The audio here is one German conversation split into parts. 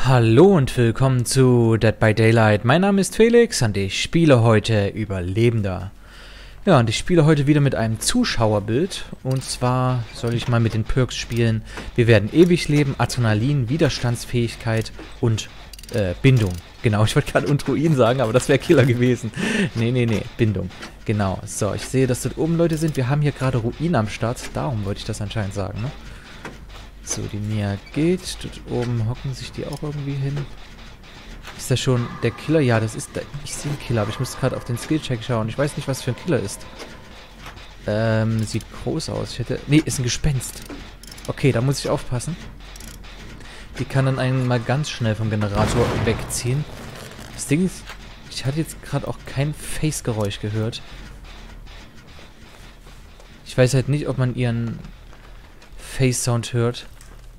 Hallo und willkommen zu Dead by Daylight. Mein Name ist Felix und ich spiele heute Überlebender. Ja, und ich spiele heute wieder mit einem Zuschauerbild. Und zwar soll ich mal mit den Perks spielen. Wir werden ewig leben, Adrenalin, Widerstandsfähigkeit und Bindung. Genau, ich wollte gerade und Ruin sagen, aber das wäre Killer gewesen. Nee, Bindung. Genau, so, ich sehe, dass dort oben Leute sind. Wir haben hier gerade Ruin am Start. Darum wollte ich das anscheinend sagen, ne? So, die näher geht. Dort oben hocken sich die auch irgendwie hin. Ist das schon der Killer? Ja, das ist... Ich sehe einen Killer, aber ich muss gerade auf den Skillcheck schauen. Ich weiß nicht, was für ein Killer ist. Sieht groß aus. Ich hätte... Nee, ist ein Gespenst. Okay, da muss ich aufpassen. Die kann dann einen mal ganz schnell vom Generator wegziehen. Das Ding ist... Ich hatte jetzt gerade auch kein Face-Geräusch gehört. Ich weiß halt nicht, ob man ihren Face-Sound hört.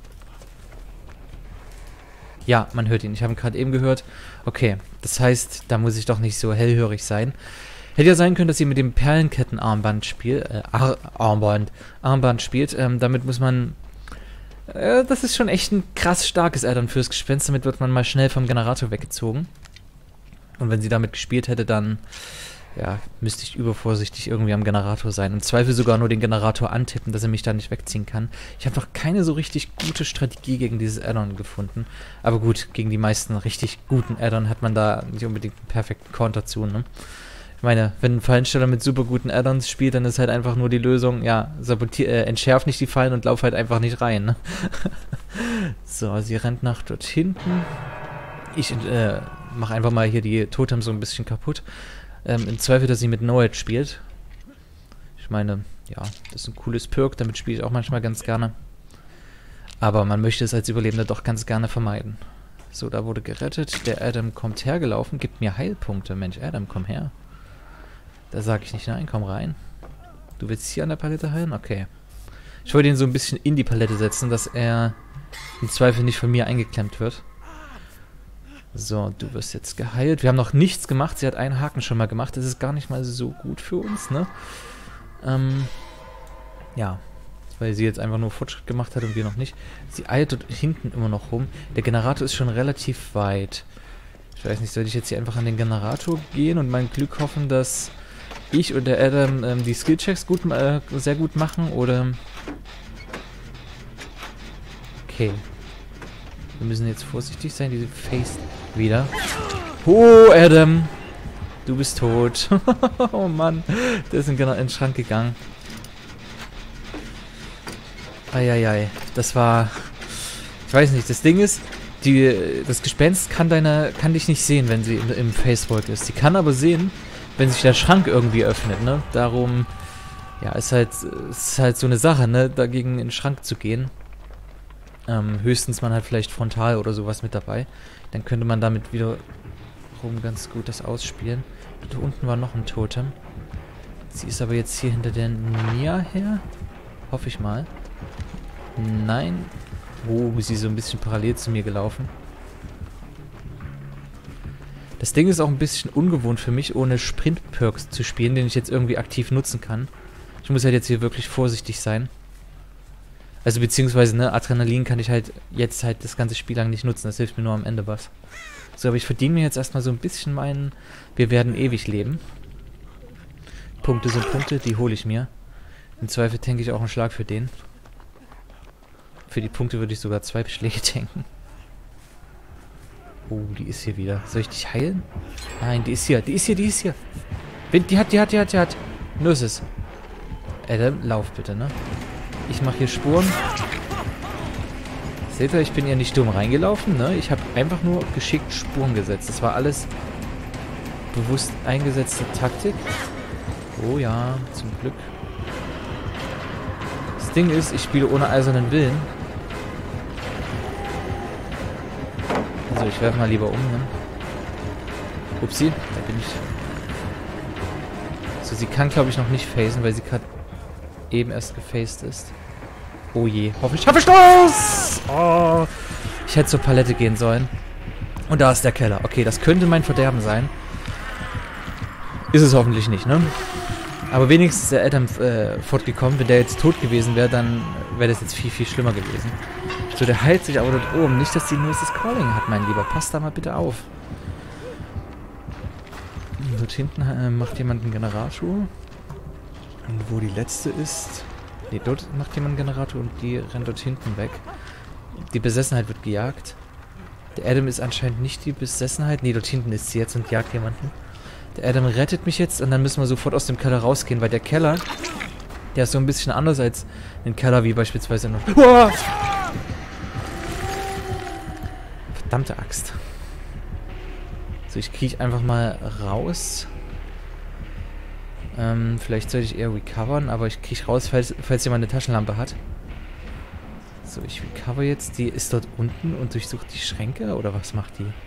Ja, man hört ihn. Ich habe ihn gerade eben gehört. Okay, das heißt, da muss ich doch nicht so hellhörig sein. Hätte ja sein können, dass sie mit dem Perlenkettenarmband spielt. Armband spielt. Damit muss man... das ist schon echt ein krass starkes Add-on fürs Gespenst. Damit wird man mal schnell vom Generator weggezogen. Und wenn sie damit gespielt hätte, dann... Ja, müsste ich übervorsichtig irgendwie am Generator sein. Im Zweifel sogar nur den Generator antippen, dass er mich da nicht wegziehen kann. Ich habe noch keine so richtig gute Strategie gegen dieses Add-on gefunden. Aber gut, gegen die meisten richtig guten Add-on hat man da nicht unbedingt einen perfekten Counter zu, ne? Ich meine, wenn ein Fallensteller mit super guten Add-ons spielt, dann ist halt einfach nur die Lösung, ja, entschärf nicht die Fallen und lauf halt einfach nicht rein, ne? So, sie rennt nach dort hinten. Ich mache einfach mal hier die Totem so ein bisschen kaputt. Im Zweifel, dass sie mit Noed spielt. Ich meine, ja, das ist ein cooles Perk, damit spiele ich auch manchmal ganz gerne. Aber man möchte es als Überlebender doch ganz gerne vermeiden. So, da wurde gerettet. Der Adam kommt hergelaufen, gibt mir Heilpunkte. Mensch, Adam, komm her. Da sage ich nicht nein, komm rein. Du willst hier an der Palette heilen? Okay. Ich wollte ihn so ein bisschen in die Palette setzen, dass er im Zweifel nicht von mir eingeklemmt wird. So, du wirst jetzt geheilt. Wir haben noch nichts gemacht. Sie hat einen Haken schon mal gemacht. Das ist gar nicht mal so gut für uns, ne? Ja. Weil sie jetzt einfach nur Fortschritt gemacht hat und wir noch nicht. Sie eilt dort hinten immer noch rum. Der Generator ist schon relativ weit. Ich weiß nicht, soll ich jetzt hier einfach an den Generator gehen und mein Glück hoffen, dass ich und der Adam die Skillchecks sehr gut machen, oder... Okay. Wir müssen jetzt vorsichtig sein, diese Face wieder. Oh, Adam! Du bist tot. Oh Mann, der ist in den Schrank gegangen. Eieiei, das war... Ich weiß nicht, das Ding ist, das Gespenst kann dich nicht sehen, wenn sie im Facewalk ist. Sie kann aber sehen, wenn sich der Schrank irgendwie öffnet, ne? Darum, ja, ist halt so eine Sache, ne? Dagegen in den Schrank zu gehen. Höchstens man hat vielleicht frontal oder sowas mit dabei. Dann könnte man damit wiederum ganz gut das ausspielen. Da unten war noch ein Totem. Sie ist aber jetzt hier hinter der Nia her. Hoffe ich mal. Nein. Oh, sie ist so ein bisschen parallel zu mir gelaufen. Das Ding ist auch ein bisschen ungewohnt für mich, ohne Sprint-Perks zu spielen, den ich jetzt irgendwie aktiv nutzen kann. Ich muss halt jetzt hier wirklich vorsichtig sein. Also beziehungsweise, ne, Adrenalin kann ich halt jetzt halt das ganze Spiel lang nicht nutzen. Das hilft mir nur am Ende was. So, aber ich verdiene mir jetzt erstmal so ein bisschen meinen... Wir werden ewig leben. Punkte sind Punkte, die hole ich mir. Im Zweifel tanke ich auch einen Schlag für den. Für die Punkte würde ich sogar 2 Schläge tanken. Oh, die ist hier wieder. Soll ich dich heilen? Nein, die ist hier. Die ist hier. Die hat. Nur ist es. Adam, lauf bitte, ne? Ich mache hier Spuren. Seht ihr, ich bin ja nicht dumm reingelaufen, ne? Ich habe einfach nur geschickt Spuren gesetzt. Das war alles bewusst eingesetzte Taktik. Oh ja, zum Glück. Das Ding ist, ich spiele ohne eisernen Willen. Also ich werfe mal lieber um, ne? Upsi, da bin ich. So, sie kann, glaube ich, noch nicht phasen, weil sie gerade eben erst gefaced ist. Oh je. Hoffentlich habe ich das! Oh. Ich hätte zur Palette gehen sollen. Und da ist der Keller. Okay, das könnte mein Verderben sein. Ist es hoffentlich nicht, ne? Aber wenigstens ist der Adam fortgekommen. Wenn der jetzt tot gewesen wäre, dann wäre das jetzt viel, viel schlimmer gewesen. So, der heilt sich aber dort oben. Nicht, dass die nur das Calling hat, mein Lieber. Passt da mal bitte auf. Dort hinten macht jemand einen Generator. Und wo die letzte ist... Ne, dort macht jemand einen Generator und die rennt dort hinten weg. Die Besessenheit wird gejagt. Der Adam ist anscheinend nicht die Besessenheit. Ne, dort hinten ist sie jetzt und jagt jemanden. Der Adam rettet mich jetzt und dann müssen wir sofort aus dem Keller rausgehen, weil der Keller, der ist so ein bisschen anders als ein Keller wie beispielsweise noch... Uah! Verdammte Axt. So, ich kriege einfach mal raus. Vielleicht sollte ich eher recovern, aber ich kriege raus, falls jemand eine Taschenlampe hat. So, ich recover jetzt. Die ist dort unten und durchsucht die Schränke, oder was macht die?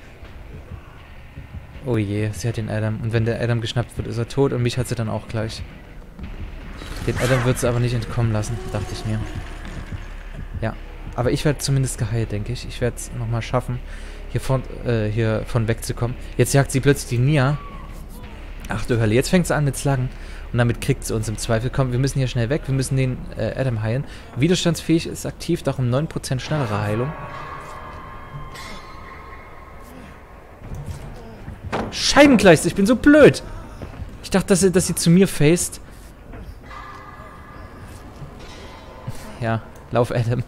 Oh je, sie hat den Adam. Und wenn der Adam geschnappt wird, ist er tot und mich hat sie dann auch gleich. Den Adam wird sie aber nicht entkommen lassen, dachte ich mir. Ja, aber ich werde zumindest geheilt, denke ich. Ich werde es nochmal schaffen, hiervon wegzukommen. Jetzt jagt sie plötzlich die Nia. Ach du Hölle, jetzt fängt sie an mit Sluggen. Und damit kriegt sie uns im Zweifel. Komm, wir müssen hier schnell weg. Wir müssen den Adam heilen. Widerstandsfähig ist aktiv, darum 9% schnellere Heilung. Scheibenkleister, ich bin so blöd. Ich dachte, dass sie zu mir faced. Ja, lauf Adam.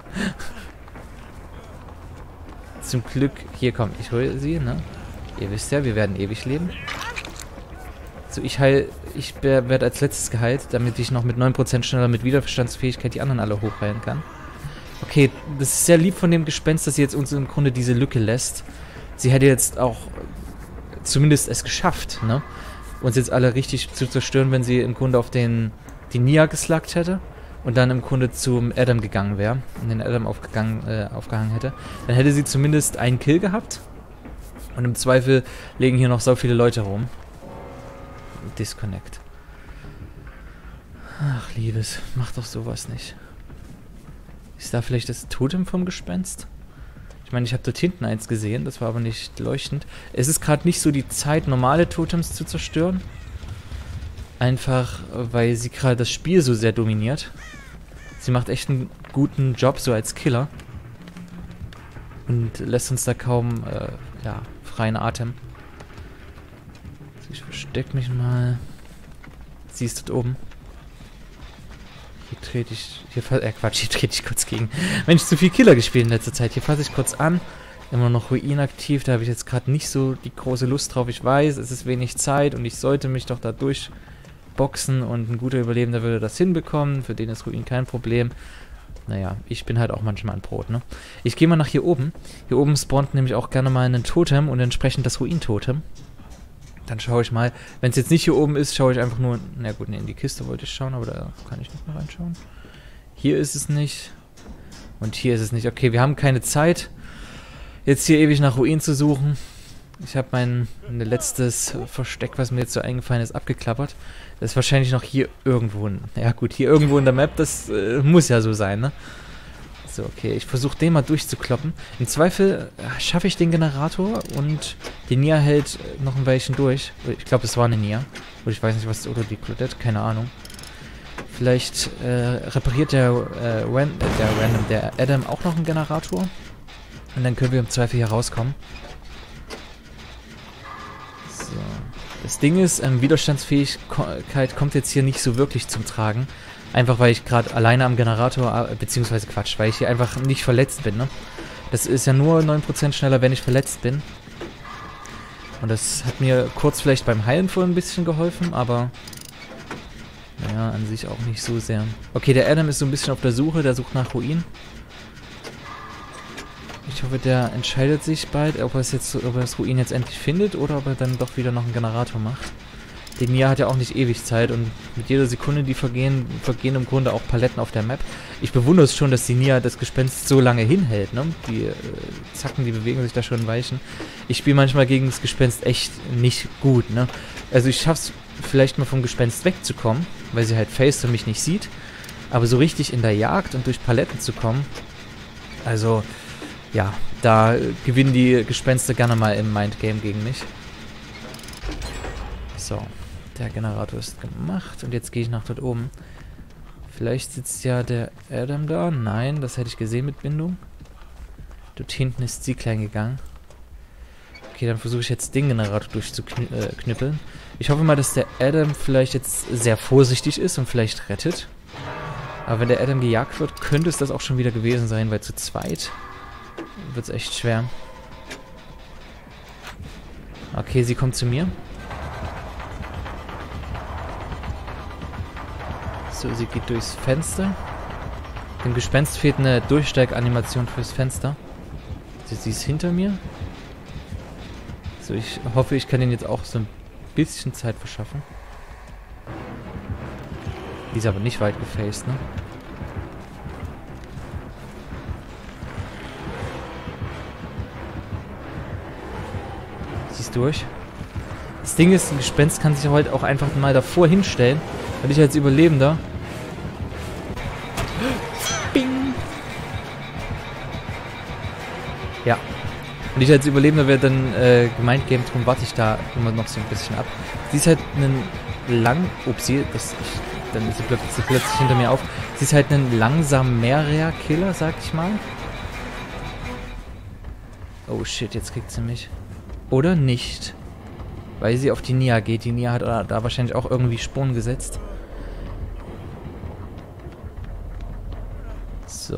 Zum Glück, hier komm, ich hole sie, ne? Ihr wisst ja, wir werden ewig leben. So, ich werde als letztes geheilt, damit ich noch mit 9% schneller mit Widerstandsfähigkeit die anderen alle hochheilen kann. Okay, das ist sehr lieb von dem Gespenst, dass sie jetzt uns im Grunde diese Lücke lässt. Sie hätte jetzt auch zumindest es geschafft, ne? Uns jetzt alle richtig zu zerstören, wenn sie im Grunde auf die Nia geslackt hätte und dann im Grunde zum Adam gegangen wäre und den Adam aufgehangen hätte. Dann hätte sie zumindest einen Kill gehabt und im Zweifel legen hier noch so viele Leute rum. Disconnect. Ach, Liebes, mach doch sowas nicht. Ist da vielleicht das Totem vom Gespenst? Ich meine, ich habe dort hinten eins gesehen, das war aber nicht leuchtend. Es ist gerade nicht so die Zeit, normale Totems zu zerstören. Einfach, weil sie gerade das Spiel so sehr dominiert. Sie macht echt einen guten Job, so als Killer. Und lässt uns da kaum, ja, freien Atem. Ich versteck mich mal. Sie ist dort oben. Hier trete ich... hier trete ich kurz gegen. Mensch, zu viel Killer gespielt in letzter Zeit. Hier fasse ich kurz an. Immer noch Ruin aktiv. Da habe ich jetzt gerade nicht so die große Lust drauf. Ich weiß, es ist wenig Zeit und ich sollte mich doch da durchboxen und ein guter Überlebender würde das hinbekommen. Für den ist Ruin kein Problem. Naja, ich bin halt auch manchmal ein Brot, ne? Ich gehe mal nach hier oben. Hier oben spawnt nämlich auch gerne mal ein Totem und entsprechend das Ruin-Totem. Dann schaue ich mal, wenn es jetzt nicht hier oben ist, schaue ich einfach nur, na gut, ne, in die Kiste wollte ich schauen, aber da kann ich nicht mehr reinschauen. Hier ist es nicht und hier ist es nicht. Okay, wir haben keine Zeit, jetzt hier ewig nach Ruin zu suchen. Ich habe mein letztes Versteck, was mir jetzt so eingefallen ist, abgeklappert. Das ist wahrscheinlich noch hier irgendwo, ja gut, hier irgendwo in der Map, das muss ja so sein, ne? So, okay, ich versuche den mal durchzukloppen. Im Zweifel schaffe ich den Generator und die Nia hält noch ein Weilchen durch. Ich glaube, es war eine Nia. Oder ich weiß nicht, was... Oder die Claudette, keine Ahnung. Vielleicht repariert der Adam auch noch einen Generator. Und dann können wir im Zweifel hier rauskommen. So. Das Ding ist, Widerstandsfähigkeit kommt jetzt hier nicht so wirklich zum Tragen. Einfach weil ich gerade alleine am Generator, beziehungsweise Quatsch, weil ich hier einfach nicht verletzt bin, ne? Das ist ja nur 9% schneller, wenn ich verletzt bin. Und das hat mir kurz vielleicht beim Heilen vorhin ein bisschen geholfen, aber naja, an sich auch nicht so sehr. Okay, der Adam ist so ein bisschen auf der Suche, der sucht nach Ruin. Ich hoffe, der entscheidet sich bald, ob er das Ruin jetzt endlich findet oder ob er dann doch wieder noch einen Generator macht. Die Nia hat ja auch nicht ewig Zeit und mit jeder Sekunde, die vergehen im Grunde auch Paletten auf der Map. Ich bewundere es schon, dass die Nia das Gespenst so lange hinhält, ne? Die Zacken, die bewegen sich da schon Weichen. Ich spiele manchmal gegen das Gespenst echt nicht gut, ne? Also ich schaff's vielleicht mal vom Gespenst wegzukommen, weil sie halt face und mich nicht sieht. Aber so richtig in der Jagd und durch Paletten zu kommen, also ja, da gewinnen die Gespenster gerne mal im Mindgame gegen mich. So. Der Generator ist gemacht und jetzt gehe ich nach dort oben. Vielleicht sitzt ja der Adam da. Nein, das hätte ich gesehen mit Bindung. Dort hinten ist sie klein gegangen. Okay, dann versuche ich jetzt den Generator durchzuknüppeln. Ich hoffe mal, dass der Adam vielleicht jetzt sehr vorsichtig ist und vielleicht rettet. Aber wenn der Adam gejagt wird, könnte es das auch schon wieder gewesen sein, weil zu zweit wird es echt schwer. Okay, sie kommt zu mir. So, sie geht durchs Fenster. Dem Gespenst fehlt eine Durchsteiganimation fürs Fenster. Sie ist hinter mir. So, ich hoffe, ich kann ihnen jetzt auch so ein bisschen Zeit verschaffen. Die ist aber nicht weit gefaced, ne? Sie ist durch. Das Ding ist, ein Gespenst kann sich heute auch einfach mal davor hinstellen. Und ich als Überlebender... Bing! Ja. Und ich als Überlebender werde dann gemindgamed, drum warte ich da immer noch so ein bisschen ab. Sie ist halt einen dann ist sie plötzlich hinter mir auf. Sie ist halt ein langsamer Killer, sag ich mal. Oh shit, jetzt kriegt sie mich. Oder nicht. Weil sie auf die Nia geht. Die Nia hat da wahrscheinlich auch irgendwie Spuren gesetzt. So.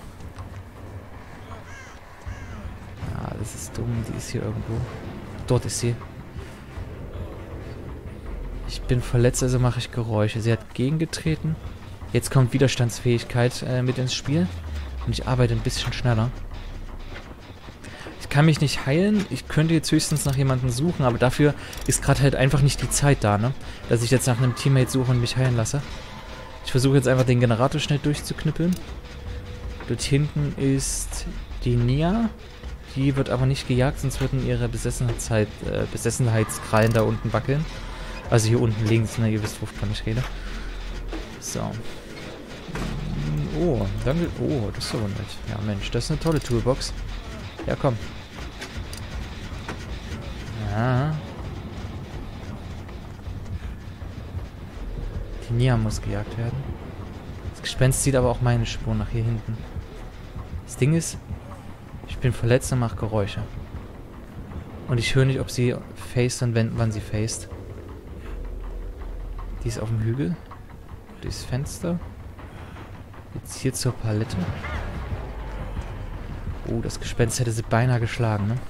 Ah, das ist dumm. Die ist hier irgendwo. Dort ist sie. Ich bin verletzt, also mache ich Geräusche. Sie hat gegengetreten. Jetzt kommt Widerstandsfähigkeit mit ins Spiel. Und ich arbeite ein bisschen schneller. Ich kann mich nicht heilen. Ich könnte jetzt höchstens nach jemandem suchen, aber dafür ist gerade halt einfach nicht die Zeit da, ne? Dass ich jetzt nach einem Teammate suche und mich heilen lasse. Ich versuche jetzt einfach den Generator schnell durchzuknüppeln. Dort hinten ist die Nia. Die wird aber nicht gejagt, sonst würden ihre Besessenheitskrallen da unten wackeln. Also hier unten links, ne? Ihr wisst, wovon ich rede. So. Oh, danke. Oh, das ist so nett. Ja, Mensch, das ist eine tolle Toolbox. Ja, komm. Ja. Die Nia muss gejagt werden. Das Gespenst zieht aber auch meine Spuren nach hier hinten. Das Ding ist, ich bin verletzt und mache Geräusche. Und ich höre nicht, ob sie faced und wann sie faced. Die ist auf dem Hügel. Durchs Fenster. Jetzt hier zur Palette. Oh, das Gespenst hätte sie beinahe geschlagen, ne?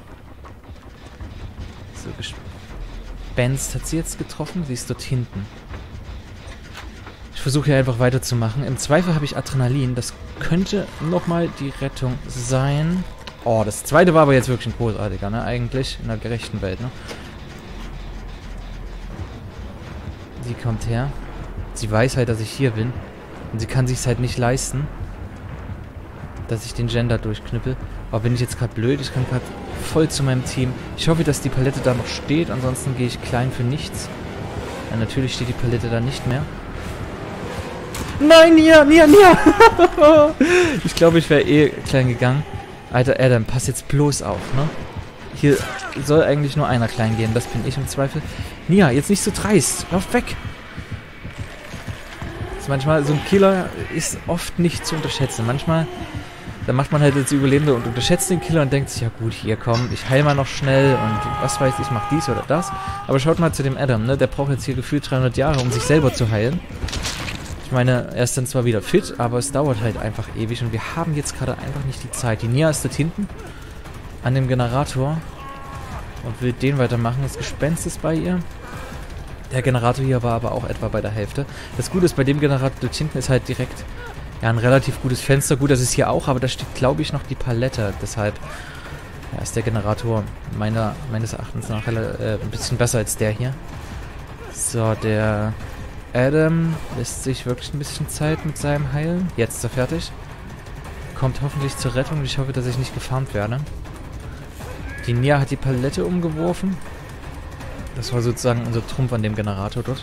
So, Gespenst hat sie jetzt getroffen. Sie ist dort hinten. Ich versuche hier einfach weiterzumachen. Im Zweifel habe ich Adrenalin. Das könnte nochmal die Rettung sein. Oh, das zweite war aber jetzt wirklich ein großartiger, ne? Eigentlich in einer gerechten Welt, ne? Sie kommt her. Sie weiß halt, dass ich hier bin. Und sie kann sich's halt nicht leisten, dass ich den Gender durchknüppel. Aber bin ich jetzt gerade blöd? Ich kann gerade voll zu meinem Team. Ich hoffe, dass die Palette da noch steht. Ansonsten gehe ich klein für nichts. Ja, natürlich steht die Palette da nicht mehr. Nein, Nia! Ich glaube, ich wäre eh klein gegangen. Alter, Adam, pass jetzt bloß auf, ne? Hier soll eigentlich nur einer klein gehen. Das bin ich im Zweifel. Nia, jetzt nicht so dreist. Lauf weg! Manchmal, so ein Killer ist oft nicht zu unterschätzen. Manchmal, da macht man halt als Überlebende und unterschätzt den Killer und denkt sich, ja gut, hier komm, ich heil mal noch schnell und was weiß ich, mach dies oder das. Aber schaut mal zu dem Adam, ne? Der braucht jetzt hier gefühlt 300 Jahre, um sich selber zu heilen. Ich meine, er ist dann zwar wieder fit, aber es dauert halt einfach ewig und wir haben jetzt gerade einfach nicht die Zeit. Die Nia ist dort hinten an dem Generator und will den weitermachen. Das Gespenst ist bei ihr. Der Generator hier war aber auch etwa bei der Hälfte. Das Gute ist, bei dem Generator dort hinten ist halt direkt ja, ein relativ gutes Fenster. Gut, das ist hier auch, aber da steht, glaube ich, noch die Palette. Deshalb ja, ist der Generator meines Erachtens nach ein bisschen besser als der hier. So, der Adam lässt sich wirklich ein bisschen Zeit mit seinem Heilen. Jetzt ist er fertig. Kommt hoffentlich zur Rettung. Ich hoffe, dass ich nicht gefarmt werde. Die Nia hat die Palette umgeworfen. Das war sozusagen unser Trumpf an dem Generator dort.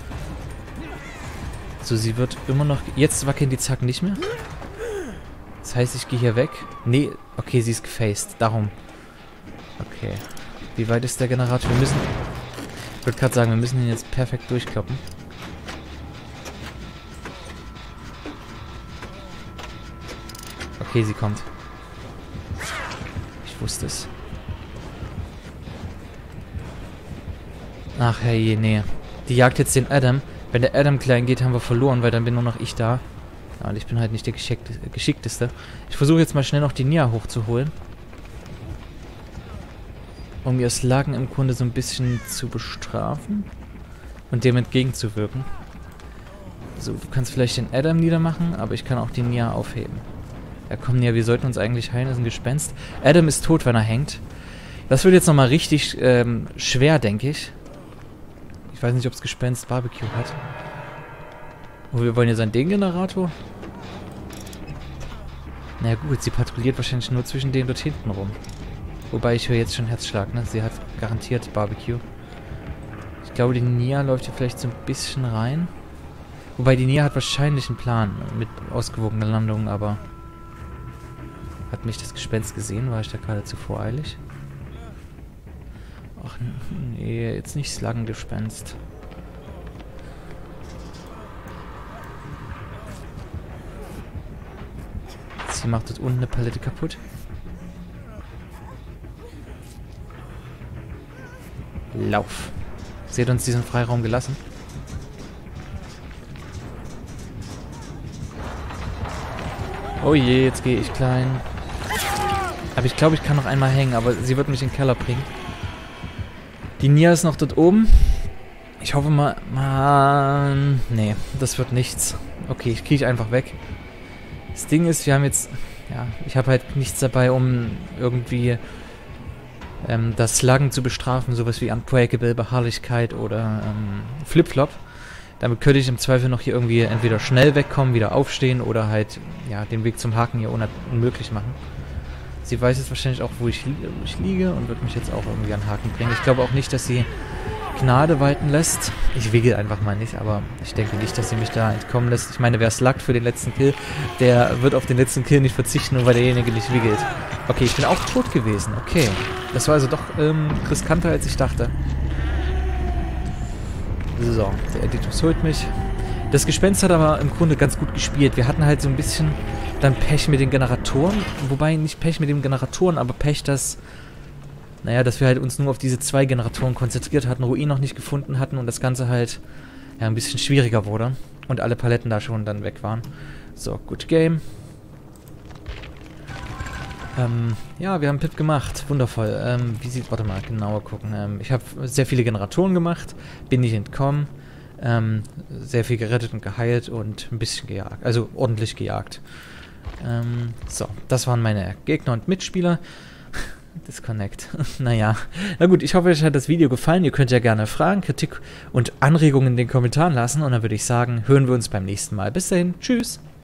So, sie wird immer noch... Jetzt wackeln die Zacken nicht mehr. Das heißt, ich gehe hier weg. Nee, okay, sie ist gefaced. Darum. Okay. Wie weit ist der Generator? Wir müssen... Ich würde gerade sagen, wir müssen ihn jetzt perfekt durchkloppen. Okay, sie kommt. Ich wusste es. Ach herrje, nee. Die jagt jetzt den Adam. Wenn der Adam klein geht, haben wir verloren, weil dann bin nur noch ich da. Ja, und ich bin halt nicht der Geschickteste. Ich versuche jetzt mal schnell noch die Nia hochzuholen. Um ihr Sluggen im Grunde so ein bisschen zu bestrafen. Und dem entgegenzuwirken. So, du kannst vielleicht den Adam niedermachen, aber ich kann auch die Nia aufheben. Ja komm, Nia, wir sollten uns eigentlich heilen, das ist ein Gespenst. Adam ist tot, wenn er hängt. Das wird jetzt nochmal richtig schwer, denke ich. Ich weiß nicht, ob das Gespenst Barbecue hat. Oh, wir wollen jetzt einen Den-Generator? Na gut, sie patrouilliert wahrscheinlich nur zwischen denen dort hinten rum. Wobei, ich höre jetzt schon Herzschlag, ne? Sie hat garantiert Barbecue. Ich glaube, die Nia läuft hier vielleicht so ein bisschen rein. Wobei, die Nia hat wahrscheinlich einen Plan mit ausgewogener Landung, aber... Hat mich das Gespenst gesehen? War ich da gerade zu voreilig? Ach nee, jetzt nicht Sluggengespenst. Sie macht dort unten eine Palette kaputt. Lauf. Sie hat uns diesen Freiraum gelassen. Oh je, jetzt gehe ich klein. Aber ich glaube, ich kann noch einmal hängen, aber sie wird mich in den Keller bringen. Die Nia ist noch dort oben. Ich hoffe mal... Mann... Nee, das wird nichts. Okay, ich kriege einfach weg. Das Ding ist, wir haben jetzt... Ja, ich habe halt nichts dabei, um irgendwie das Sluggen zu bestrafen. Sowas wie Unbreakable, Beharrlichkeit oder Flip-Flop. Damit könnte ich im Zweifel noch hier irgendwie entweder schnell wegkommen, wieder aufstehen oder halt ja den Weg zum Haken hier unmöglich machen. Sie weiß jetzt wahrscheinlich auch, wo ich liege und wird mich jetzt auch irgendwie an den Haken bringen. Ich glaube auch nicht, dass sie Gnade walten lässt. Ich wiggle einfach mal nicht, aber ich denke nicht, dass sie mich da entkommen lässt. Ich meine, wer sluggt für den letzten Kill, der wird auf den letzten Kill nicht verzichten, nur weil derjenige nicht wiggelt. Okay, ich bin auch tot gewesen. Okay. Das war also doch riskanter, als ich dachte. So, der Editus holt mich. Das Gespenst hat aber im Grunde ganz gut gespielt. Wir hatten halt so ein bisschen dann Pech mit den Generatoren. Wobei nicht Pech mit den Generatoren, aber Pech, dass... Naja, dass wir halt uns nur auf diese 2 Generatoren konzentriert hatten, Ruin noch nicht gefunden hatten und das Ganze halt ja, ein bisschen schwieriger wurde. Und alle Paletten da schon dann weg waren. So, good game. Ja, wir haben Pip gemacht. Wundervoll. Wie sieht... Warte mal, genauer gucken. Ich habe sehr viele Generatoren gemacht. Bin nicht entkommen. Sehr viel gerettet und geheilt und ein bisschen gejagt. Also ordentlich gejagt. So, das waren meine Gegner und Mitspieler. Disconnect. Naja. Na gut, ich hoffe, euch hat das Video gefallen. Ihr könnt ja gerne Fragen, Kritik und Anregungen in den Kommentaren lassen. Und dann würde ich sagen, hören wir uns beim nächsten Mal. Bis dahin. Tschüss.